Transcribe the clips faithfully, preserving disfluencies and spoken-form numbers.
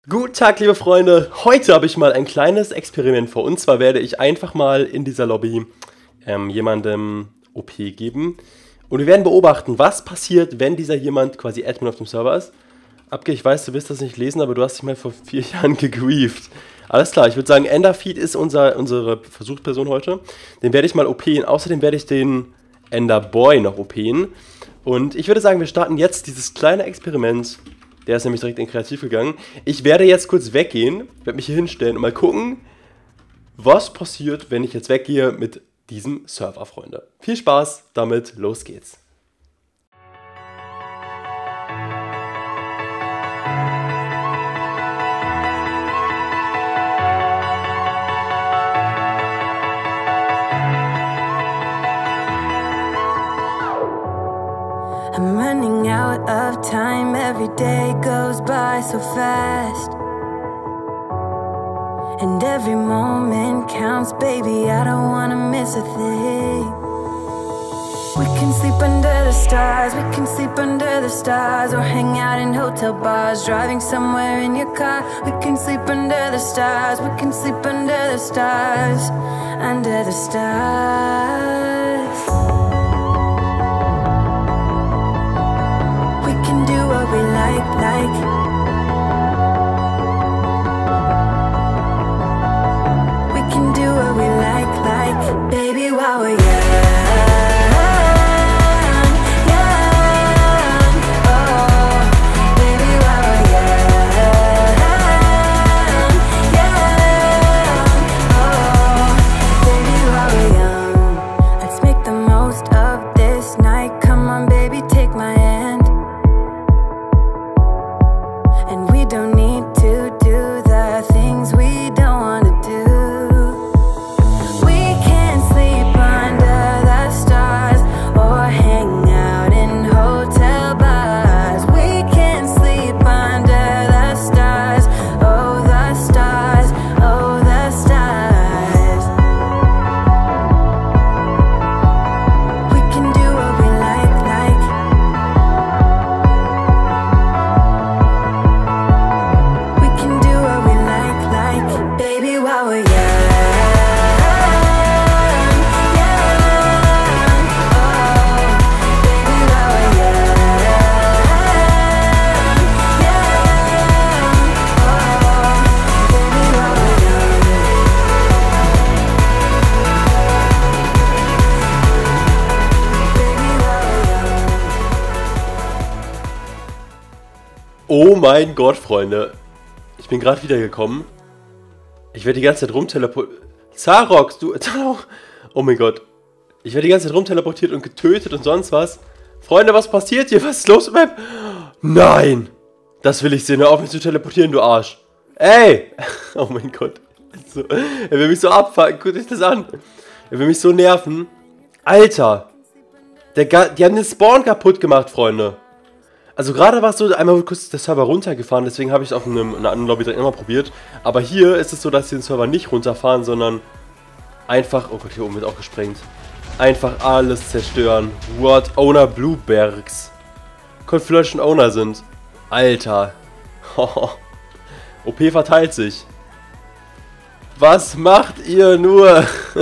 Guten Tag, liebe Freunde. Heute habe ich mal ein kleines Experiment vor. Und zwar werde ich einfach mal in dieser Lobby ähm, jemandem O P geben. Und wir werden beobachten, was passiert, wenn dieser jemand quasi Admin auf dem Server ist. Abge, ich weiß, du wirst das nicht lesen, aber du hast dich mal vor vier Jahren gegrieft. Alles klar, ich würde sagen, Enderfeed ist unser, unsere Versuchsperson heute. Den werde ich mal O P'en. Außerdem werde ich den Enderboy noch O P'en. Und ich würde sagen, wir starten jetzt dieses kleine Experiment. Der ist nämlich direkt in Kreativ gegangen. Ich werde jetzt kurz weggehen, werde mich hier hinstellen und mal gucken, was passiert, wenn ich jetzt weggehe mit diesem Server, Freunde. Viel Spaß damit, los geht's. I'm running out of time, every day goes by so fast. And every moment counts, baby, I don't wanna miss a thing. We can sleep under the stars, we can sleep under the stars. Or hang out in hotel bars, driving somewhere in your car. We can sleep under the stars, we can sleep under the stars. Under the stars. What we like, like we can do what we like, like baby, while we're young, young, oh, baby, while we're young, young, oh, baby, while we're young. Let's make the most of this night. Come on, baby, take my hand. And we don't need to do the things we don't want to do. We can sleep under the stars or hang out in hotel bars. We can sleep under the stars, oh the stars, oh the stars. We can do what we like, like baby, while we're young, young, oh, baby, while we're young, young, oh, baby, while we're young. Baby, while we're young. Oh mein Gott, Freunde. Ich bin gerade wiedergekommen. Ich werde die ganze Zeit rumteleportiert. Zarox, du... Oh mein Gott. Ich werde die ganze Zeit rumteleportiert und getötet und sonst was. Freunde, was passiert hier? Was ist los, Map? Nein! Das will ich sehen. Hör auf, mich zu teleportieren, du Arsch. Ey! Oh mein Gott. So, er will mich so abfangen. Guckt euch das an. Er will mich so nerven. Alter! Der, die haben den Spawn kaputt gemacht, Freunde. Also gerade war es so, einmal kurz der Server runtergefahren, deswegen habe ich es auf einem, einer anderen Lobby direkt immer probiert. Aber hier ist es so, dass sie den Server nicht runterfahren, sondern einfach, oh Gott, hier oben wird auch gesprengt. Einfach alles zerstören. What? Owner Bluebergs. Confluent Owner sind. Alter. O P verteilt sich. Was macht ihr nur?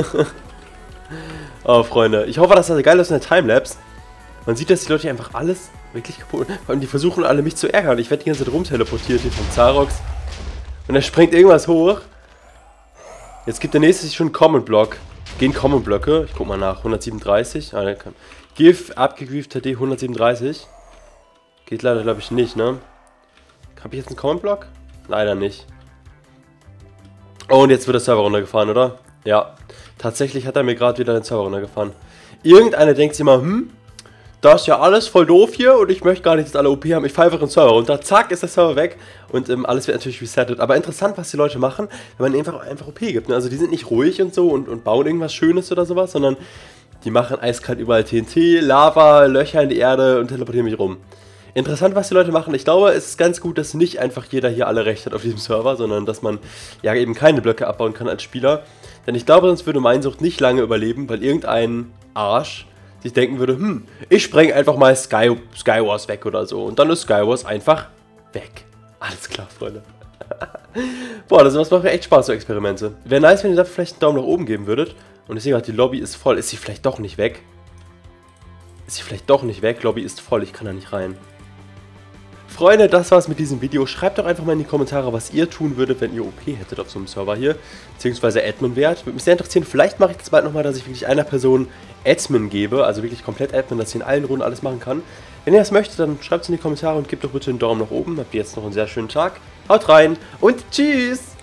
Oh, Freunde. Ich hoffe, dass das geil ist in der Timelapse. Man sieht, dass die Leute hier einfach alles wirklich kaputt. Vor allem, die versuchen alle mich zu ärgern. Ich werde die ganze Zeit rumteleportiert hier vom Zarox. Und er sprengt irgendwas hoch. Jetzt gibt der nächste sich schon einen Common-Block. Gehen Common-Blöcke. Ich guck mal nach. hundertsiebenunddreißig. Ah, der kann. GIF, abgegrieft, H D hundertsiebenunddreißig. Geht leider, glaube ich, nicht, ne? Habe ich jetzt einen Common-Block? Leider nicht. Oh, und jetzt wird der Server runtergefahren, oder? Ja. Tatsächlich hat er mir gerade wieder den Server runtergefahren. Irgendeiner denkt sich mal, hm? Das ist ja alles voll doof hier und ich möchte gar nicht, dass alle O P haben. Ich fahre einfach den Server runter. Zack, ist der Server weg. Und ähm, alles wird natürlich resettet. Aber interessant, was die Leute machen, wenn man einfach, einfach O P gibt. Ne? Also die sind nicht ruhig und so und, und bauen irgendwas Schönes oder sowas, sondern die machen eiskalt überall T N T, Lava, Löcher in die Erde und teleportieren mich rum. Interessant, was die Leute machen. Ich glaube, es ist ganz gut, dass nicht einfach jeder hier alle Rechte hat auf diesem Server, sondern dass man ja eben keine Blöcke abbauen kann als Spieler. Denn ich glaube, sonst würde Minecraft nicht lange überleben, weil irgendein Arsch sich denken würde, hm, ich spreng einfach mal Sky, Skywars weg oder so. Und dann ist Skywars einfach weg. Alles klar, Freunde. Boah, das macht echt Spaß, so Experimente. Wäre nice, wenn ihr dafür vielleicht einen Daumen nach oben geben würdet. Und ich sehe gerade, die Lobby ist voll. Ist sie vielleicht doch nicht weg? Ist sie vielleicht doch nicht weg? Lobby ist voll, ich kann da nicht rein. Freunde, das war's mit diesem Video. Schreibt doch einfach mal in die Kommentare, was ihr tun würdet, wenn ihr O P hättet auf so einem Server hier. Beziehungsweise Admin wärt. Würde mich sehr interessieren. Vielleicht mache ich das bald nochmal, dass ich wirklich einer Person Admin gebe. Also wirklich komplett Admin, dass sie in allen Runden alles machen kann. Wenn ihr das möchtet, dann schreibt es in die Kommentare und gebt doch bitte einen Daumen nach oben. Habt ihr jetzt noch einen sehr schönen Tag. Haut rein und tschüss!